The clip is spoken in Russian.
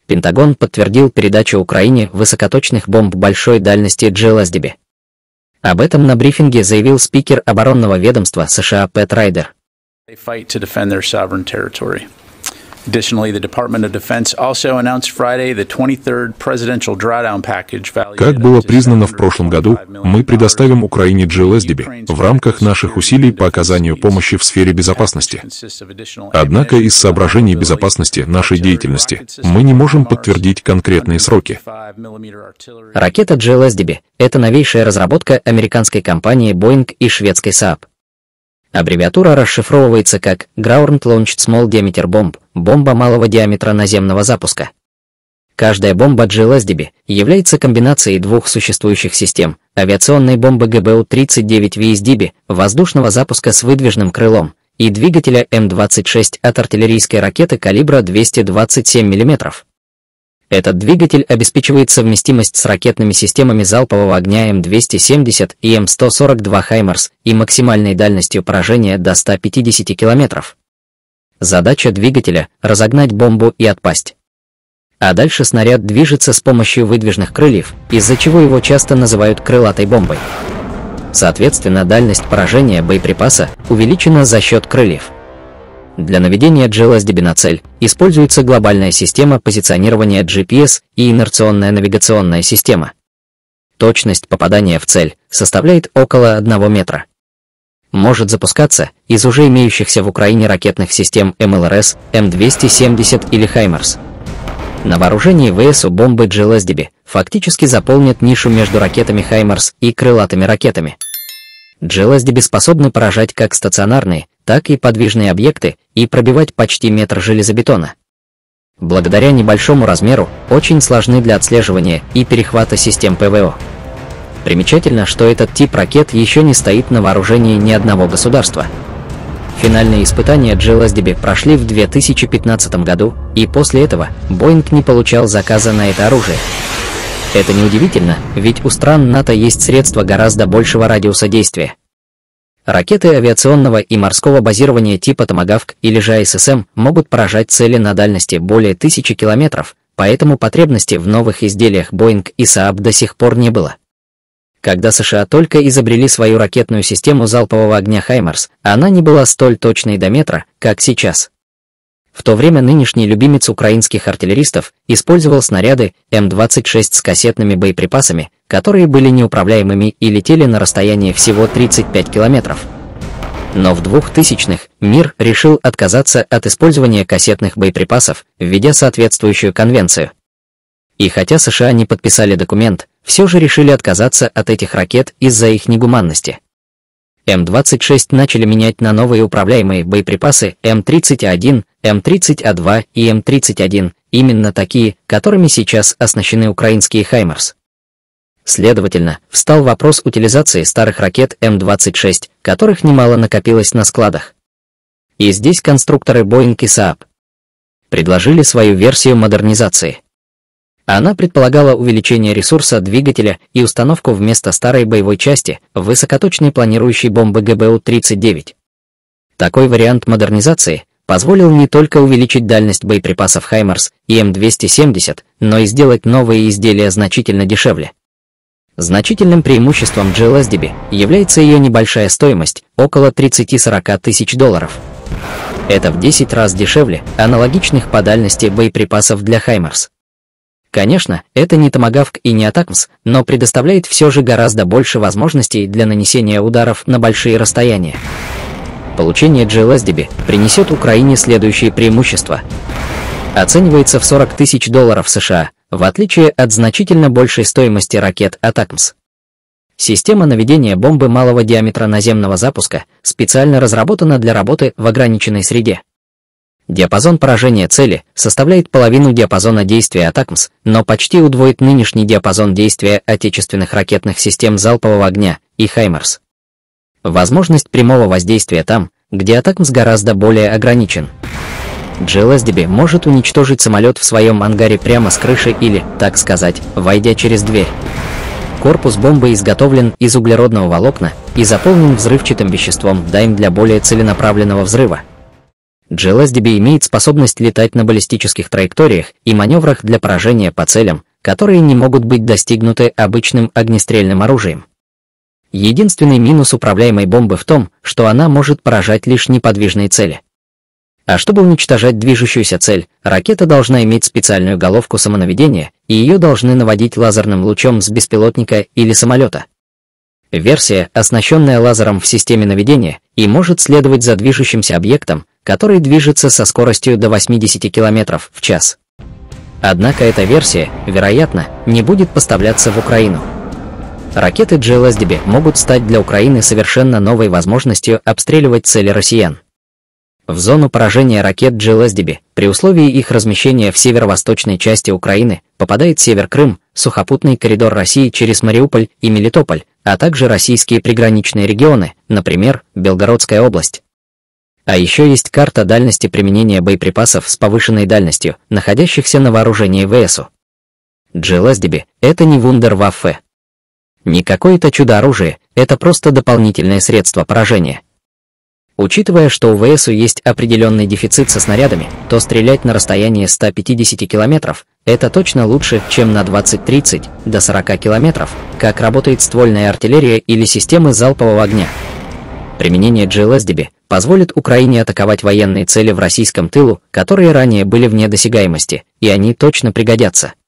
Пентагон подтвердил передачу Украине высокоточных бомб большой дальности GLSDB. Об этом на брифинге заявил спикер оборонного ведомства США Пэт Райдер. Additionally, the Department of Defense also announced Friday the 23rd presidential drawdown package valued. Как было признано в прошлом году, мы предоставим Украине GLSDB в рамках наших усилий по оказанию помощи в сфере безопасности. Однако из соображений безопасности нашей деятельности мы не можем подтвердить конкретные сроки. Ракета GLSDB — это новейшая разработка американской компании Boeing и шведской Saab. Аббревиатура расшифровывается как Ground Launched Small Diameter Bomb – бомба малого диаметра наземного запуска. Каждая бомба GLSDB является комбинацией двух существующих систем – авиационной бомбы ГБУ-39 VSDB, воздушного запуска с выдвижным крылом, и двигателя М-26 от артиллерийской ракеты калибра 227 мм. Этот двигатель обеспечивает совместимость с ракетными системами залпового огня М-270 и М-142 HIMARS и максимальной дальностью поражения до 150 км. Задача двигателя – разогнать бомбу и отпасть. А дальше снаряд движется с помощью выдвижных крыльев, из-за чего его часто называют крылатой бомбой. Соответственно, дальность поражения боеприпаса увеличена за счет крыльев. Для наведения GLSDB на цель используется глобальная система позиционирования GPS и инерционная навигационная система. Точность попадания в цель составляет около 1 метра. Может запускаться из уже имеющихся в Украине ракетных систем МЛРС, М-270 или HIMARS. На вооружении ВСУ бомбы GLSDB фактически заполнят нишу между ракетами HIMARS и крылатыми ракетами. GLSDB способны поражать как стационарные, так и подвижные объекты и пробивать почти метр железобетона. Благодаря небольшому размеру очень сложны для отслеживания и перехвата систем ПВО. Примечательно, что этот тип ракет еще не стоит на вооружении ни одного государства. Финальные испытания GLSDB прошли в 2015 году, и после этого Boeing не получал заказа на это оружие. Это неудивительно, ведь у стран НАТО есть средства гораздо большего радиуса действия. Ракеты авиационного и морского базирования типа Tomahawk или же АССМ могут поражать цели на дальности более 1000 километров, поэтому потребности в новых изделиях Boeing и Saab до сих пор не было. Когда США только изобрели свою ракетную систему залпового огня HIMARS, она не была столь точной до метра, как сейчас. В то время нынешний любимец украинских артиллеристов использовал снаряды М-26 с кассетными боеприпасами, которые были неуправляемыми и летели на расстояние всего 35 километров. Но в 2000-х мир решил отказаться от использования кассетных боеприпасов, введя соответствующую конвенцию. И хотя США не подписали документ, все же решили отказаться от этих ракет из-за их негуманности. М-26 начали менять на новые управляемые боеприпасы М-30А1, М-30А2 и М-31, именно такие, которыми сейчас оснащены украинские HIMARS. Следовательно, встал вопрос утилизации старых ракет М-26, которых немало накопилось на складах. И здесь конструкторы Boeing и Saab предложили свою версию модернизации. Она предполагала увеличение ресурса двигателя и установку вместо старой боевой части высокоточной планирующей бомбы ГБУ-39. Такой вариант модернизации позволил не только увеличить дальность боеприпасов HIMARS и М-270, но и сделать новые изделия значительно дешевле. Значительным преимуществом GLSDB является ее небольшая стоимость – около 30-40 тысяч долларов. Это в 10 раз дешевле аналогичных по дальности боеприпасов для HIMARS. Конечно, это не Tomahawk и не ATACMS, но предоставляет все же гораздо больше возможностей для нанесения ударов на большие расстояния. Получение GLSDB принесет Украине следующие преимущества. Оценивается в 40 тысяч долларов США, в отличие от значительно большей стоимости ракет ATACMS. Система наведения бомбы малого диаметра наземного запуска специально разработана для работы в ограниченной среде. Диапазон поражения цели составляет половину диапазона действия ATACMS, но почти удвоит нынешний диапазон действия отечественных ракетных систем залпового огня и HIMARS. Возможность прямого воздействия там, где ATACMS гораздо более ограничен. GLSDB может уничтожить самолет в своем ангаре прямо с крыши или, так сказать, войдя через дверь. Корпус бомбы изготовлен из углеродного волокна и заполнен взрывчатым веществом DIME для более целенаправленного взрыва. GLSDB имеет способность летать на баллистических траекториях и маневрах для поражения по целям, которые не могут быть достигнуты обычным огнестрельным оружием. Единственный минус управляемой бомбы в том, что она может поражать лишь неподвижные цели. А чтобы уничтожать движущуюся цель, ракета должна иметь специальную головку самонаведения, и ее должны наводить лазерным лучом с беспилотника или самолета. Версия, оснащенная лазером в системе наведения, и может следовать за движущимся объектом, который движется со скоростью до 80 км в час. Однако эта версия, вероятно, не будет поставляться в Украину. Ракеты GLSDB могут стать для Украины совершенно новой возможностью обстреливать цели россиян. В зону поражения ракет GLSDB, при условии их размещения в северо-восточной части Украины, попадает Север-Крым, сухопутный коридор России через Мариуполь и Мелитополь, а также российские приграничные регионы, например, Белгородская область. А еще есть карта дальности применения боеприпасов с повышенной дальностью, находящихся на вооружении ВСУ. GLSDB – это не вундерваффе. Не какое-то чудо-оружие, это просто дополнительное средство поражения. Учитывая, что у ВСУ есть определенный дефицит со снарядами, то стрелять на расстояние 150 км – это точно лучше, чем на 20-30 до 40 км, как работает ствольная артиллерия или системы залпового огня. Применение GLSDB позволит Украине атаковать военные цели в российском тылу, которые ранее были вне досягаемости, и они точно пригодятся.